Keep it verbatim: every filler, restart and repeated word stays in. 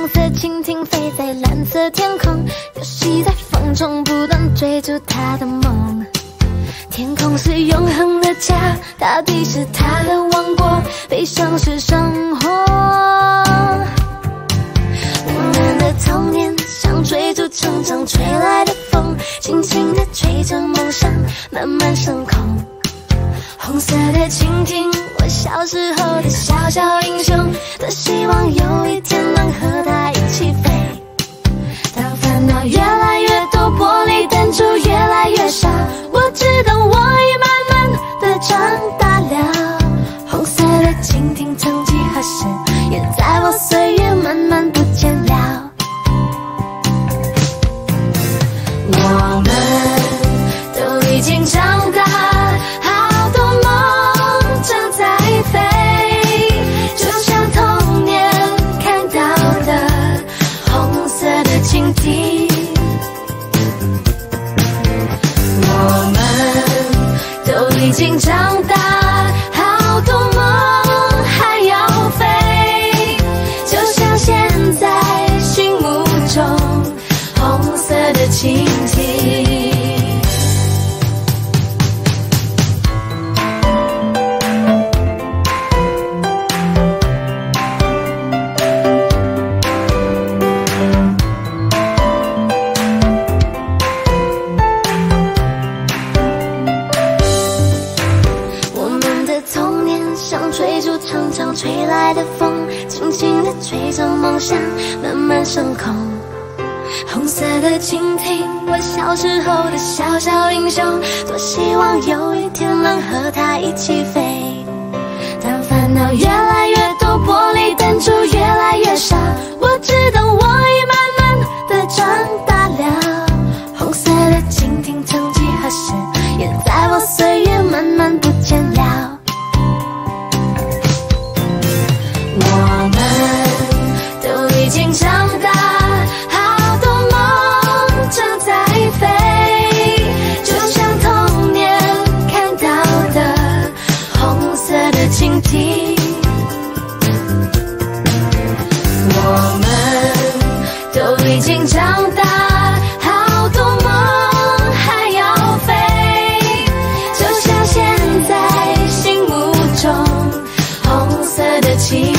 红色蜻蜓飞在蓝色天空，游戏在风中不断追逐他的梦。天空是永恒的家，大地是他的王国，悲伤是生活。我们的童年像追逐成长吹来的风，轻轻地吹着梦想慢慢升空。红色的蜻蜓，我小时候的小小英雄，多希望有一天能和他一起飞。当烦恼越来越多，玻璃弹珠越来越少，我知道我已慢慢的长大了。红色的蜻蜓曾几何时，也在我岁月慢慢不见了。我们都已经长大，好多梦正在飞，就像童年看到的红色的蜻蜓。我们都已经长大，好多梦还要飞，就像现在心目中红色的蜻蜓。追逐成长吹来的风，轻轻地吹着梦想慢慢升空。红色的蜻蜓，我小时候的小小英雄，多希望有一天能和他一起飞。当烦恼越来越多，玻璃弹珠越来越少，我知道我已慢慢的长大了。红色的蜻蜓曾几何时，也在我岁月慢慢不见了。我们都已经长大，好多梦正在飞，就像童年看到的红色的蜻蜓。我们都已经长大，好多梦还要飞，就像现在心目中红色的蜻蜓。